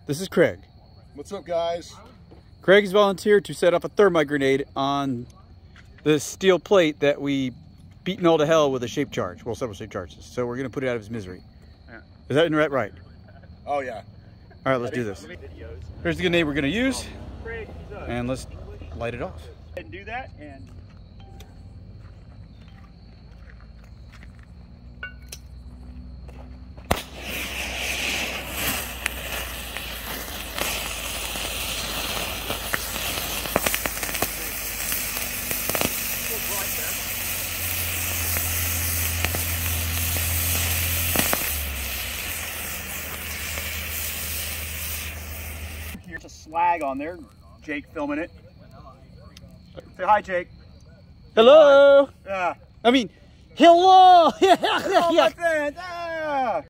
This is Craig. What's up, guys? Craig's volunteered to set up a thermite grenade on the steel plate that we beaten all to hell with a shape charge. Well, several shape charges. So we're going to put it out of his misery. Yeah. Is that right? Oh, yeah. All right, let's do this. Here's the grenade we're going to use. And let's light it off. And do that, and here's a slag on there. Jake filming it. Say hi, Jake. Hello. Yeah. I mean, hello. Oh, my friend. Ah.